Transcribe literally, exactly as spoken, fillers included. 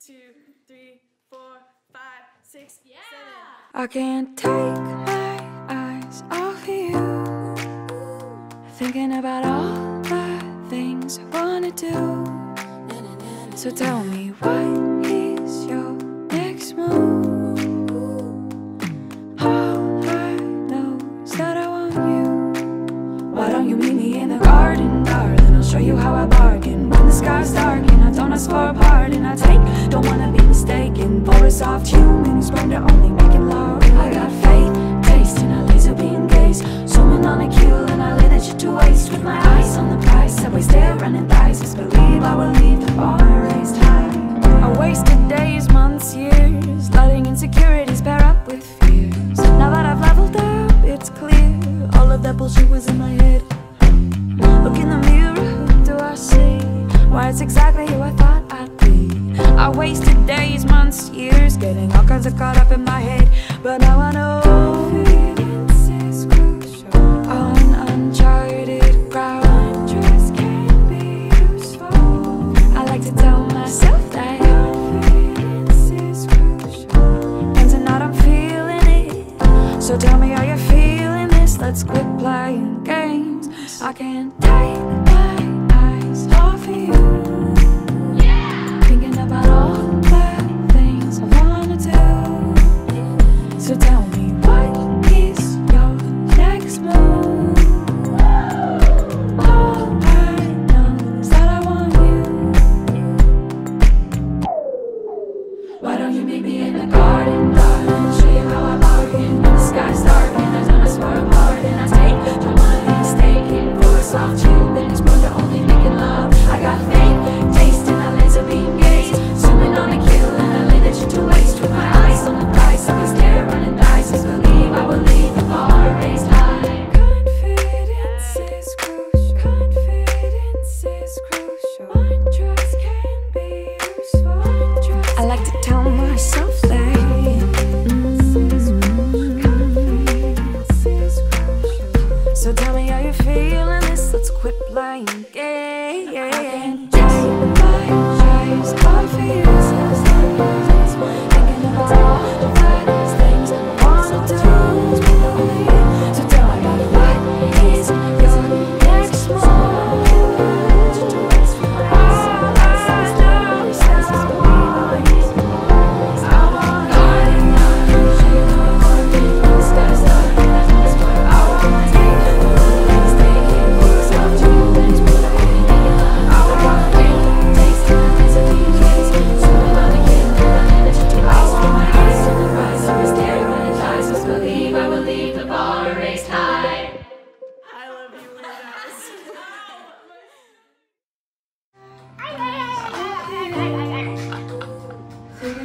two, three, four, five, six, yeah. seven. I can't take my eyes off you, thinking about all the things I wanna do. So tell me, what is your next move? All I know is that I want you. Why don't you meet me in the garden, darling? I'll show you how I bargain. When the sky's dark and I don't ask for a pardon, I take, don't wanna be mistaken, for a soft human who's prone to only making love. I got faith, taste, and a laser beam gaze, swimming on a cue, and I lay that shit to waste. With my eyes on the prize, subway stare, running thighs, just believe I will leave the bar raised high. I wasted days, months, years, letting insecurities pair up with fears. Now that I've leveled up, it's clear, all of that bullshit was in my head. Look in the mirror, who do I see? Why, it's exactly who I thought I'd be. I wasted days, months, years, getting all kinds of caught up in my head. But now I know confidence is crucial on uncharted ground. Trust can be useful. I like to tell myself that confidence is crucial, and tonight I'm feeling it. So tell me, are you feeling this? Let's quit playing games. I can't